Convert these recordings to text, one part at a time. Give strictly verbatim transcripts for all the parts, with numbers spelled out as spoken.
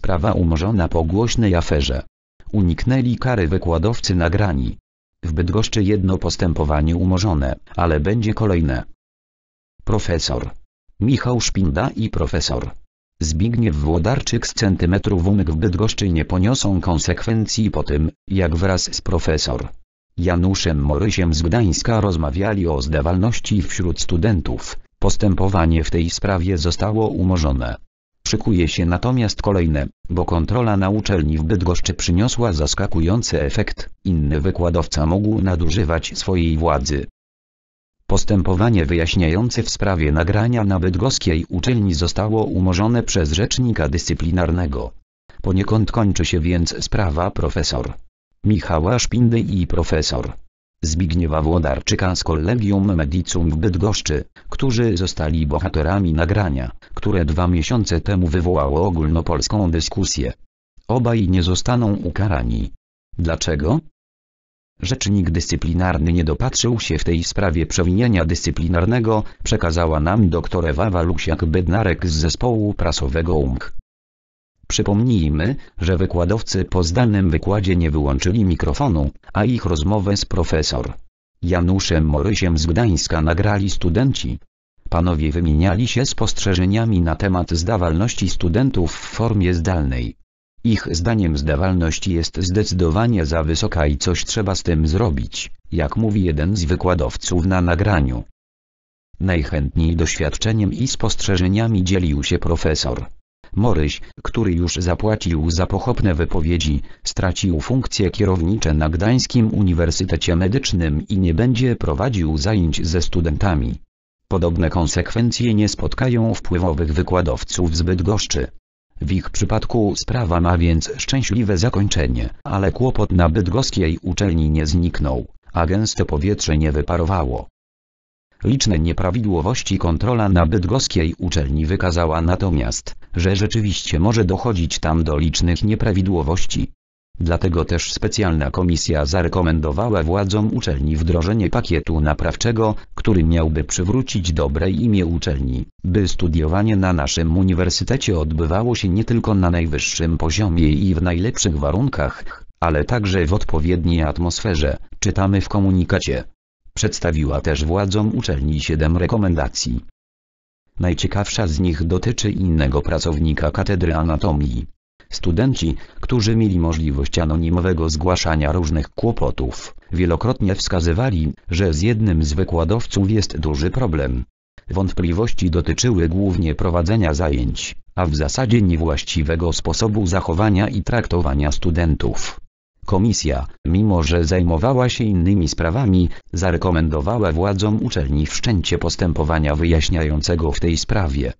sprawa umorzona po głośnej aferze. Uniknęli kary wykładowcy nagrani. W Bydgoszczy jedno postępowanie umorzone, ale będzie kolejne. Profesor Michał Szpinda i profesor Zbigniew Włodarczyk z centymetrów umyk w Bydgoszczy nie poniosą konsekwencji po tym, jak wraz z profesor Januszem Morysiem z Gdańska rozmawiali o zdawalności wśród studentów. Postępowanie w tej sprawie zostało umorzone. Szykuje się natomiast kolejne, bo kontrola na uczelni w Bydgoszczy przyniosła zaskakujący efekt. Inny wykładowca mógł nadużywać swojej władzy. Postępowanie wyjaśniające w sprawie nagrania na bydgoskiej uczelni zostało umorzone przez rzecznika dyscyplinarnego. Poniekąd kończy się więc sprawa profesor Michała Szpindy i profesor Zbigniewa Włodarczyka z Collegium Medicum w Bydgoszczy, którzy zostali bohaterami nagrania, które dwa miesiące temu wywołało ogólnopolską dyskusję. Obaj nie zostaną ukarani. Dlaczego? Rzecznik dyscyplinarny nie dopatrzył się w tej sprawie przewinienia dyscyplinarnego, przekazała nam dr Ewa Walusiak-Bednarek z zespołu prasowego U M K. Przypomnijmy, że wykładowcy po zdalnym wykładzie nie wyłączyli mikrofonu, a ich rozmowę z profesor Januszem Morysiem z Gdańska nagrali studenci. Panowie wymieniali się spostrzeżeniami na temat zdawalności studentów w formie zdalnej. Ich zdaniem zdawalność jest zdecydowanie za wysoka i coś trzeba z tym zrobić, jak mówi jeden z wykładowców na nagraniu. Najchętniej doświadczeniem i spostrzeżeniami dzielił się profesor Moryś, który już zapłacił za pochopne wypowiedzi, stracił funkcje kierownicze na Gdańskim Uniwersytecie Medycznym i nie będzie prowadził zajęć ze studentami. Podobne konsekwencje nie spotkają wpływowych wykładowców z Bydgoszczy. W ich przypadku sprawa ma więc szczęśliwe zakończenie, ale kłopot na bydgoskiej uczelni nie zniknął, a gęste powietrze nie wyparowało. Liczne nieprawidłowości kontrola na bydgoskiej uczelni wykazała natomiast, że rzeczywiście może dochodzić tam do licznych nieprawidłowości. Dlatego też specjalna komisja zarekomendowała władzom uczelni wdrożenie pakietu naprawczego, który miałby przywrócić dobre imię uczelni, by studiowanie na naszym uniwersytecie odbywało się nie tylko na najwyższym poziomie i w najlepszych warunkach, ale także w odpowiedniej atmosferze, czytamy w komunikacie. Przedstawiła też władzom uczelni siedem rekomendacji. Najciekawsza z nich dotyczy innego pracownika katedry anatomii. Studenci, którzy mieli możliwość anonimowego zgłaszania różnych kłopotów, wielokrotnie wskazywali, że z jednym z wykładowców jest duży problem. Wątpliwości dotyczyły głównie prowadzenia zajęć, a w zasadzie niewłaściwego sposobu zachowania i traktowania studentów. Komisja, mimo że zajmowała się innymi sprawami, zarekomendowała władzom uczelni wszczęcie postępowania wyjaśniającego w tej sprawie.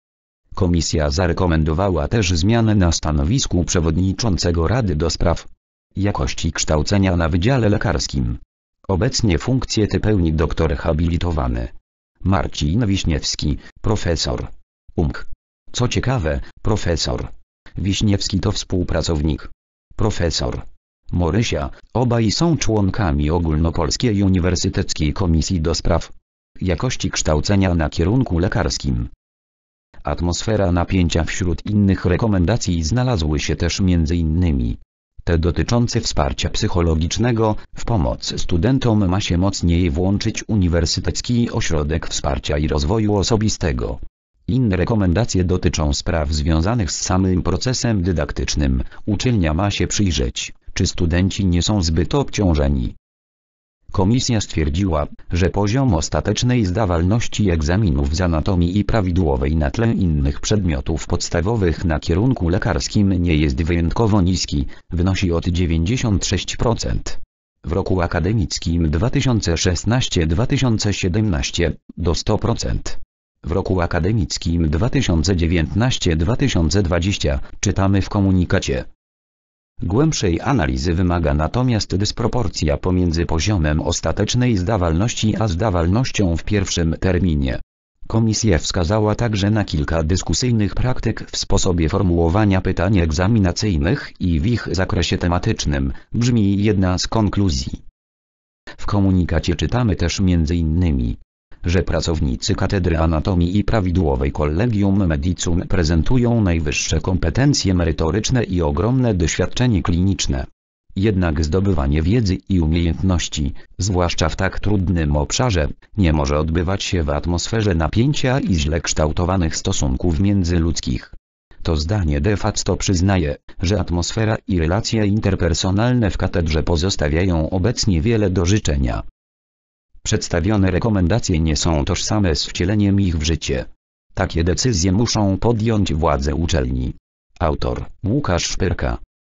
Komisja zarekomendowała też zmianę na stanowisku przewodniczącego Rady do Spraw Jakości Kształcenia na Wydziale Lekarskim. Obecnie funkcję tę pełni doktor habilitowany Marcin Wiśniewski, profesor U M K. Co ciekawe, profesor Wiśniewski to współpracownik profesor Morysia, obaj są członkami Ogólnopolskiej Uniwersyteckiej Komisji do Spraw Jakości Kształcenia na kierunku lekarskim. Atmosfera napięcia wśród innych rekomendacji znalazły się też między innymi te dotyczące wsparcia psychologicznego. W pomoc studentom ma się mocniej włączyć Uniwersytecki Ośrodek Wsparcia i Rozwoju Osobistego. Inne rekomendacje dotyczą spraw związanych z samym procesem dydaktycznym. Uczelnia ma się przyjrzeć, czy studenci nie są zbyt obciążeni. Komisja stwierdziła, że poziom ostatecznej zdawalności egzaminów z anatomii i prawidłowej na tle innych przedmiotów podstawowych na kierunku lekarskim nie jest wyjątkowo niski, wynosi od dziewięćdziesiąt sześć procent w roku akademickim dwa tysiące szesnasty do dwa tysiące siedemnastego do sto procent w roku akademickim dwa tysiące dziewiętnasty do dwa tysiące dwudziestego, czytamy w komunikacie. Głębszej analizy wymaga natomiast dysproporcja pomiędzy poziomem ostatecznej zdawalności a zdawalnością w pierwszym terminie. Komisja wskazała także na kilka dyskusyjnych praktyk w sposobie formułowania pytań egzaminacyjnych i w ich zakresie tematycznym, brzmi jedna z konkluzji. W komunikacie czytamy też między innymi że pracownicy Katedry Anatomii i Prawidłowej Collegium Medicum prezentują najwyższe kompetencje merytoryczne i ogromne doświadczenie kliniczne. Jednak zdobywanie wiedzy i umiejętności, zwłaszcza w tak trudnym obszarze, nie może odbywać się w atmosferze napięcia i źle kształtowanych stosunków międzyludzkich. To zdanie de facto przyznaje, że atmosfera i relacje interpersonalne w katedrze pozostawiają obecnie wiele do życzenia. Przedstawione rekomendacje nie są tożsame z wcieleniem ich w życie. Takie decyzje muszą podjąć władze uczelni. Autor Łukasz Szpyrka.